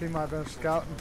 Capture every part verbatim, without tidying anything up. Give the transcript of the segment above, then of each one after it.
He might have been scouting.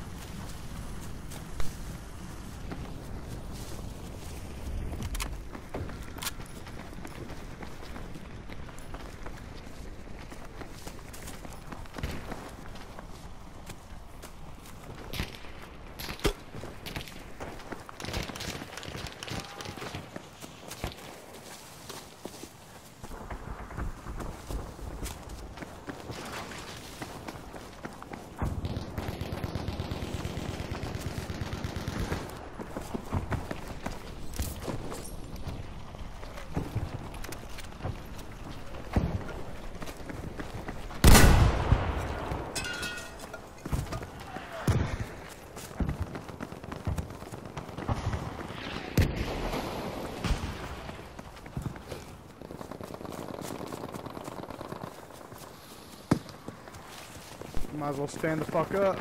Might as well stand the fuck up.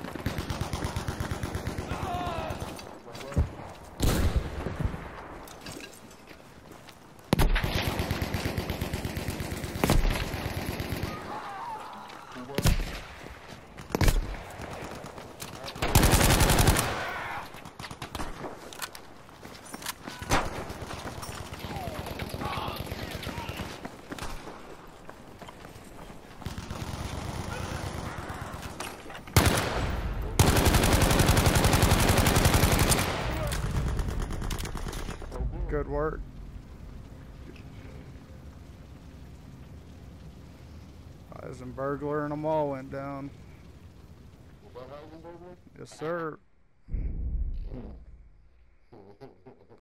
Good work. As in burglar and them all went down. Yes, sir.